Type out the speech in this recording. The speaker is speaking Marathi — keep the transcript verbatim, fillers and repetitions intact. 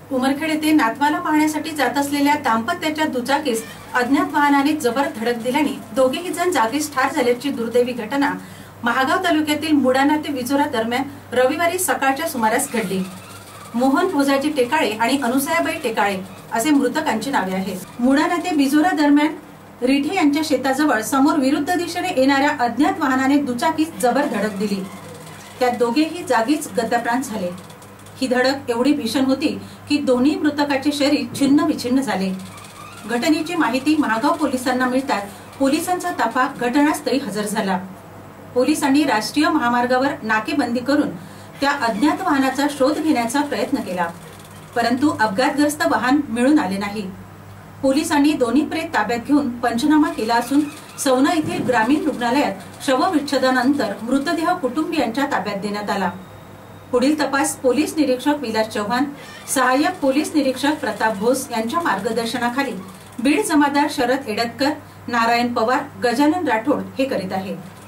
उमरखेड येथे नातवाला पाहण्यासाठी जात असलेल्या दाम्पत्याच्या दुचाकीस अज्ञात वाहनाने जबर धडक दिल्याने दोघेही जण जागीच ठार झाल्याची दुर्दैवी घटना महागाव तालुक्यातील मुडाना ते विजोरा दरम्यान रविवारी सकाळच्या सुमारास घडली। मोहन भोजाजी टेकाळे आणि अनुसयाबाई टेकाळे असे मृतकांची नावे आहेत। मुडाना ते विजोरा दरम्यान रिठे यांच्या शेताजवळ समोर विरुद्ध दिशेने येणाऱ्या अज्ञात वाहनाने दुचाकीस जबर धडक दिली। त्यात दोघेही जागीच गतप्राण झाले। ही धडक एवढी भीषण होती की दोन्ही मृतकाचे शरीर छिन्न विछिन्न झाले। घटनेची माहिती महागाव पोलिसांना मिळताच पोलिसांचा ताफा घटनास्थळी हजर झाला। पोलिसांनी राष्ट्रीय महामार्गावर नाकेबंदी करून त्या अज्ञात वाहनाचा शोध घेण्याचा प्रयत्न केला, परंतु अपघातग्रस्त वाहन मिळून आले नाही। पोलिसांनी दोन्ही प्रेत ताब्यात घेऊन पंचनामा केला असून सवना येथील ग्रामीण रुग्णालयात शवविच्छेदनानंतर मृतदेह कुटुंबियांच्या ताब्यात देण्यात आला। पुढील तपास पोलीस निरीक्षक विलास चव्हाण, सहाय्यक पोलीस निरीक्षक प्रताप घोष यांच्या मार्गदर्शनाखाली बीड जमादार शरद एडतकर, नारायण पवार, गजानन राठोड हे करीत आहेत।